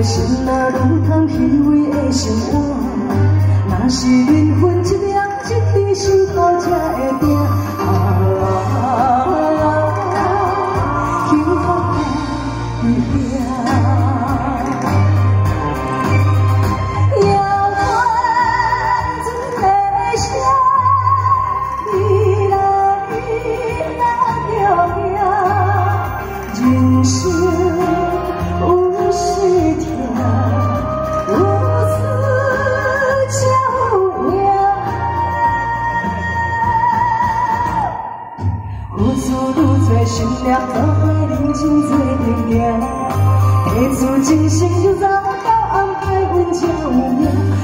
心啊，如同虚伪的生活。若是灵魂一念一滴心苦才会定。幸福在你边。遥远真的声，你来那着行，人生。 心念都会认真做阵行，下次真心就早到安排阮才有命。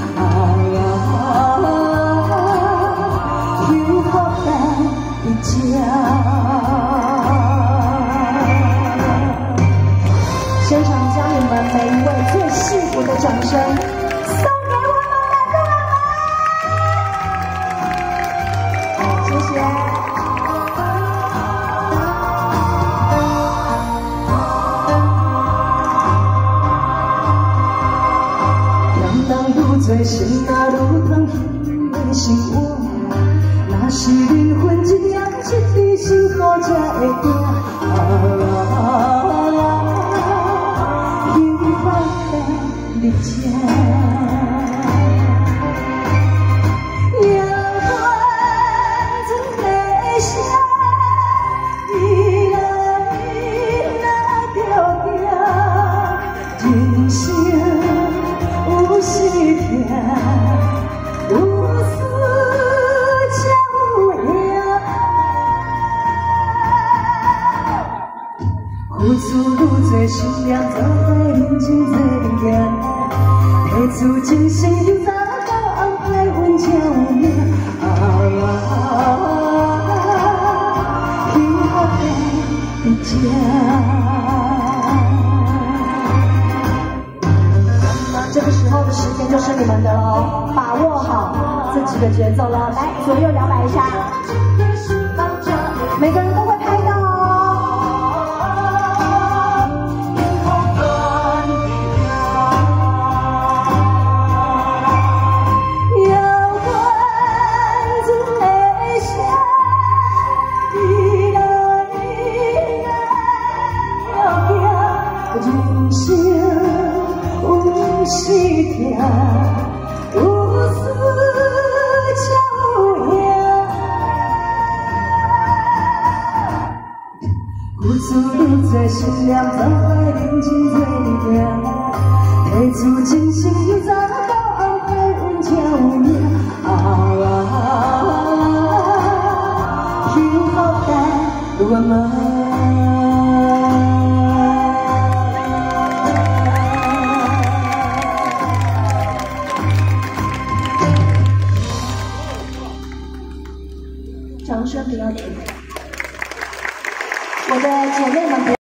幸福在你家。现场将你们每一位最幸福的掌声送给我们的各位，谢谢。 做心啊，如同虚的生活。若是灵魂一念一滴辛苦才会定。幸福在你家。遥远真的声，你来那着行，人生。 有时痛，有输才有赢。付出愈多，心念才会认真做阵行。下次真心就早到安排，阮才有命。幸福在你家。 这个时候的时间就是你们的喽，把握好自己的节奏了。来，左右摇摆一下，每个人都会拍到哦。遥远真的声，你来着行，人生。 有时痛，有输才有赢。付出愈多，心念才会认真做阵行。下次真心就早到安排，阮才有命。幸福在我们。 掌声比较低，我的姐妹们。